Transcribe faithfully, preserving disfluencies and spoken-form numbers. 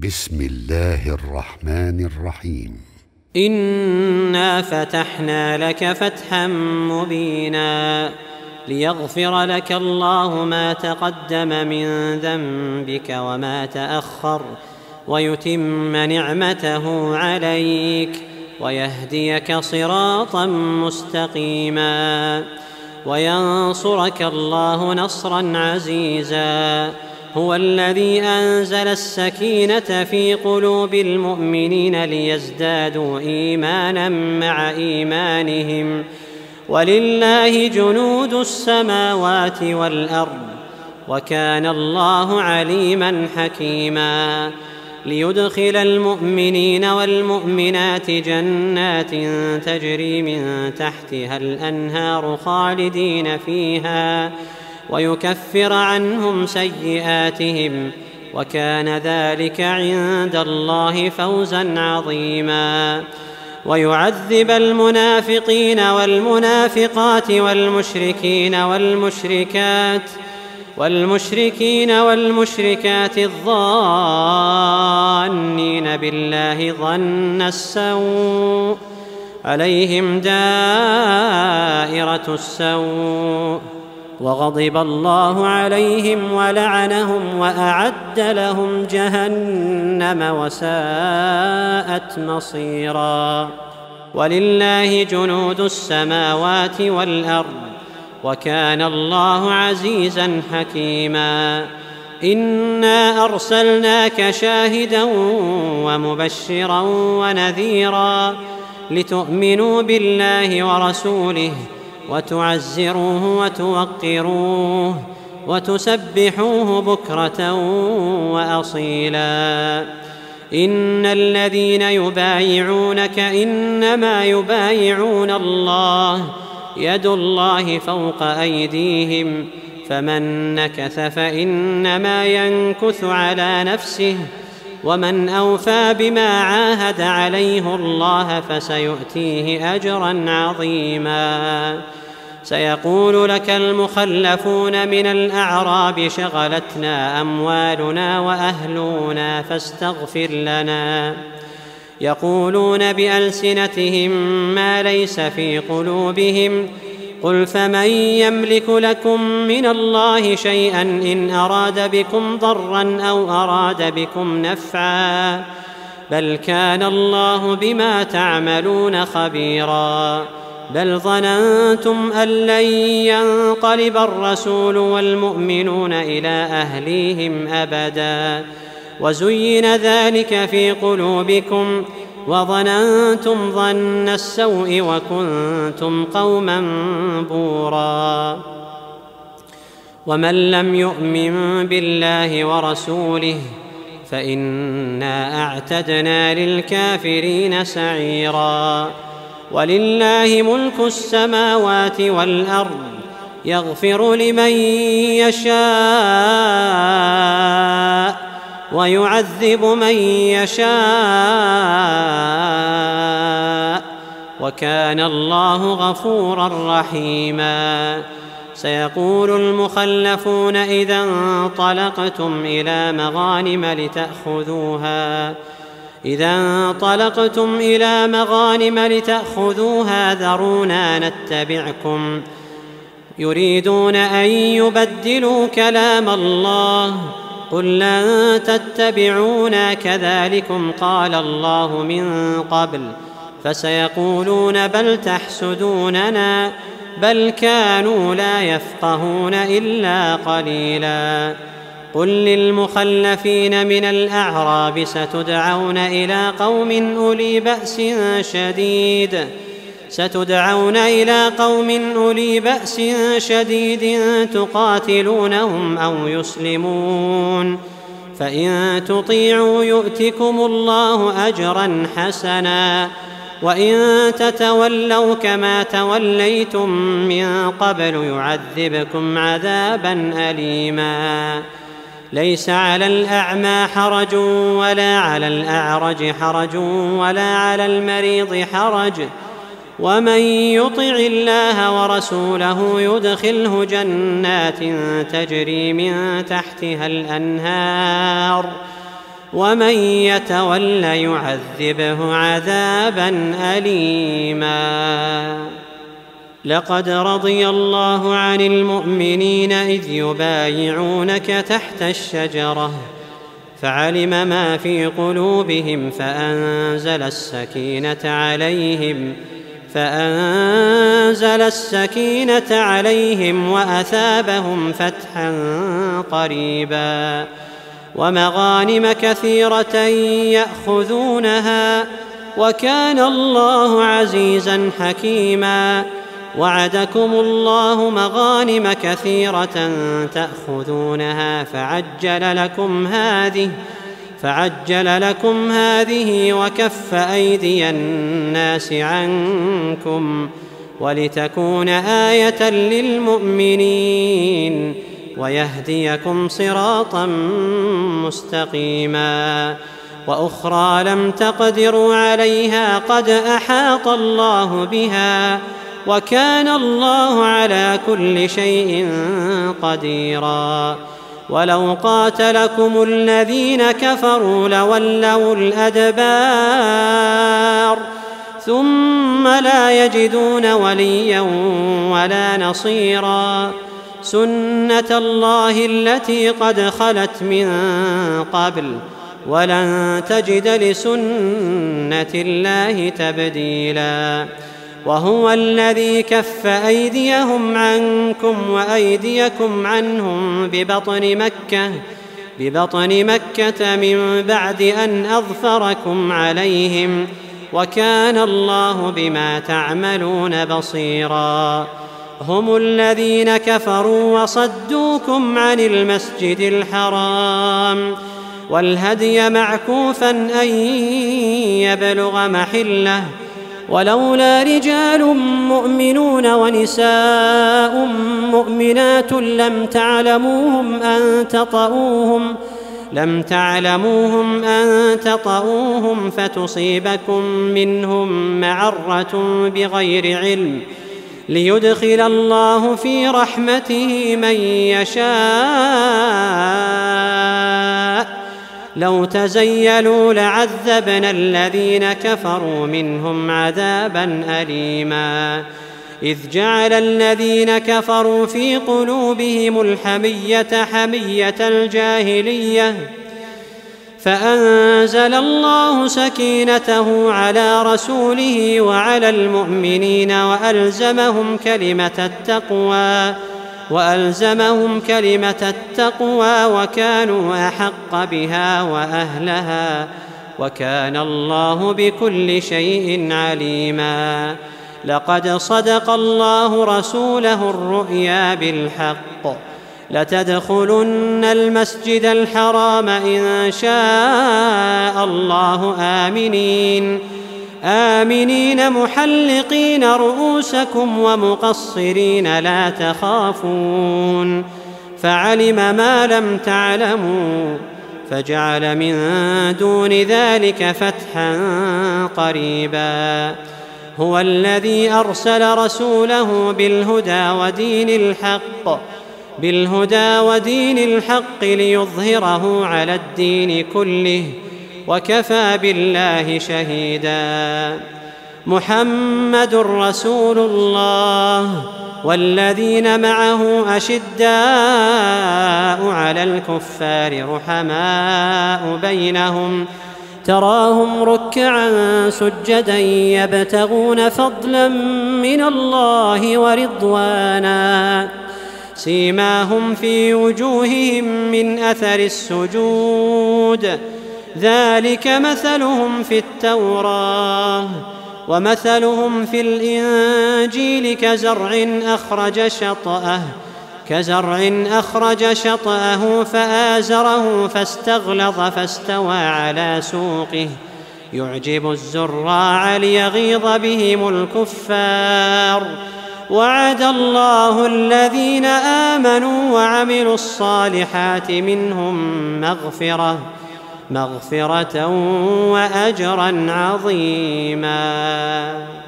بسم الله الرحمن الرحيم. إنا فتحنا لك فتحا مبينا ليغفر لك الله ما تقدم من ذنبك وما تأخر ويتم نعمته عليك ويهديك صراطا مستقيما وينصرك الله نصرا عزيزا. هو الذي أنزل السكينة في قلوب المؤمنين ليزدادوا إيمانا مع إيمانهم ولله جنود السماوات والأرض وكان الله عليما حكيما. ليدخل المؤمنين والمؤمنات جنات تجري من تحتها الأنهار خالدين فيها ويكفر عنهم سيئاتهم وكان ذلك عند الله فوزا عظيما. ويعذب المنافقين والمنافقات والمشركين والمشركات والمشركين والمشركات الظانين بالله ظن السوء عليهم دائرة السوء وغضب الله عليهم ولعنهم وأعد لهم جهنم وساءت مصيرا. ولله جنود السماوات والأرض وكان الله عزيزا حكيما. إنا أرسلناك شاهدا ومبشرا ونذيرا لتؤمنوا بالله ورسوله وتعزروه وتوقروه وتسبحوه بكرة وأصيلا. إن الذين يبايعونك إنما يبايعون الله يد الله فوق أيديهم فمن نكث فإنما ينكث على نفسه ومن أوفى بما عاهد عليه الله فسيؤتيه أجرا عظيما. سيقول لك المخلفون من الأعراب شغلتنا أموالنا وأهلنا فاستغفر لنا يقولون بألسنتهم ما ليس في قلوبهم قل فمن يملك لكم من الله شيئا إن أراد بكم ضرا أو أراد بكم نفعا بل كان الله بما تعملون خبيرا. بل ظننتم أن لن ينقلب الرسول والمؤمنون إلى أهليهم أبدا وزين ذلك في قلوبكم وظننتم ظن السوء وكنتم قوما بورا. ومن لم يؤمن بالله ورسوله فإنا أعتدنا للكافرين سعيرا. ولله ملك السماوات والأرض يغفر لمن يشاء ويعذب من يشاء وكان الله غفورا رحيما. سيقول المخلفون إذا انطلقتم إلى مغانم لتأخذوها إذا انطلقتم إلى مغانم لتأخذوها ذرونا نتبعكم يريدون أن يبدلوا كلام الله قل لن تتبعونا كذلكم قال الله من قبل فسيقولون بل تحسدوننا بل كانوا لا يفقهون إلا قليلا. قل للمخلفين من الأعراب ستدعون إلى قوم أولي بأس شديد ستدعون إلى قوم أولي بأس شديد تقاتلونهم أو يسلمون فإن تطيعوا يؤتكم الله أجرا حسنا وإن تتولوا كما توليتم من قبل يعذبكم عذابا أليما. ليس على الأعمى حرج ولا على الأعرج حرج ولا على المريض حرج ومن يطع الله ورسوله يدخله جنات تجري من تحتها الأنهار ومن يتول يعذبه عذابا أليما. لقد رضي الله عن المؤمنين إذ يبايعونك تحت الشجرة فعلم ما في قلوبهم فأنزل السكينة عليهم فأنزل السكينة عليهم وأثابهم فتحا قريبا ومغانم كثيرة يأخذونها وكان الله عزيزا حكيما. وعدكم الله مغانم كثيرة تأخذونها فعجل لكم هذه فعجل لكم هذه وكف أيدي الناس عنكم ولتكون آية للمؤمنين ويهديكم صراطا مستقيما. وأخرى لم تقدروا عليها قد أحاط الله بها وكان الله على كل شيء قديرا. ولو قاتلكم الذين كفروا لولوا الأدبار ثم لا يجدون وليا ولا نصيرا. سنة الله التي قد خلت من قبل ولن تجد لسنة الله تبديلا. وهو الذي كف أيديهم عنكم وأيديكم عنهم ببطن مكة ببطن مكة من بعد أن أظفركم عليهم وكان الله بما تعملون بصيرا. هم الذين كفروا وصدوكم عن المسجد الحرام والهدي معكوفا أن يبلغ محله ولولا رجال مؤمنون ونساء مؤمنات لم تعلموهم أن تطؤوهم لم تعلموهم أن تطؤوهم فتصيبكم منهم معرة بغير علم ليدخل الله في رحمته من يشاء. لو تزيلوا لعذبنا الذين كفروا منهم عذابا أليما. إذ جعل الذين كفروا في قلوبهم الحمية حمية الجاهلية فأنزل الله سكينته على رسوله وعلى المؤمنين وألزمهم كلمة التقوى وألزمهم كلمة التقوى وكانوا أحق بها وأهلها وكان الله بكل شيء عليما. لقد صدق الله رسوله الرؤيا بالحق لتدخلن المسجد الحرام إن شاء الله آمنين آمنين محلقين رؤوسكم ومقصرين لا تخافون فعلم ما لم تعلموا فجعل من دون ذلك فتحا قريبا. هو الذي أرسل رسوله بالهدى ودين الحق بالهدى ودين الحق ليظهره على الدين كله وكفى بالله شهيدا. محمد رسول الله والذين معه أشداء على الكفار رحماء بينهم تراهم ركعا سجدا يبتغون فضلا من الله ورضوانا سيماهم في وجوههم من أثر السجود ذلك مثلهم في التوراة ومثلهم في الإنجيل كزرع أخرج شطأه كزرع أخرج شطأه فآزره فاستغلظ فاستوى على سوقه يعجب الزراع ليغيظ بهم الكفار. وعد الله الذين آمنوا وعملوا الصالحات منهم مغفرة مغفرة وأجرا عظيما.